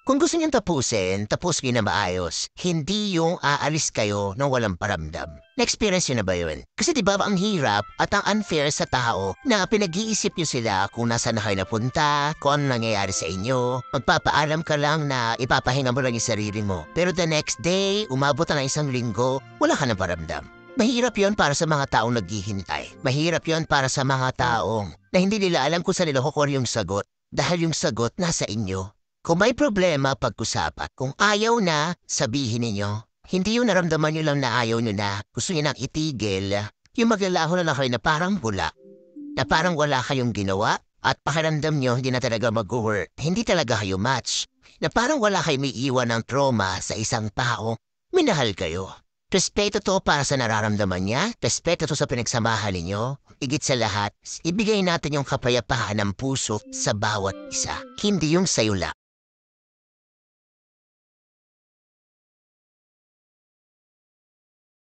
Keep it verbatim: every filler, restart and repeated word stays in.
Kung gusto niyong tapusin, tapos niyo na maayos. Hindi yung aalis kayo nang walang paramdam. Na-experience niyo na ba yun? Kasi di ba ang hirap at ang unfair sa tao na pinag-iisip niyo sila kung nasa na kayo napunta, kung ano nangyayari sa inyo. Magpapaalam ka lang na ipapahinga mo lang yung sarili mo. Pero the next day, umabot na ng isang linggo, wala ka ng paramdam. Mahirap yon para sa mga taong naghihintay. Mahirap yon para sa mga taong na hindi nila alam kung saan nila kukuha yung sagot. Dahil yung sagot nasa inyo. Kung may problema, pag-usapan. Kung ayaw na, sabihin ninyo. Hindi yung naramdaman nyo lang na ayaw nyo na. Gusto nyo nang itigil. Yung maglalaho na lang kayo na parang bula. Na parang wala kayong ginawa. At pakiramdam nyo, hindi na talaga mag-work. Hindi talaga kayo match. Na parang wala kayo may iwan ng trauma sa isang tao. Minahal kayo. Respeto to para sa nararamdaman niya. Respeto to sa pinagsamahan ninyo. Igit sa lahat, ibigay natin yung kapayapaan ng puso sa bawat isa. Hindi yung sayo lang.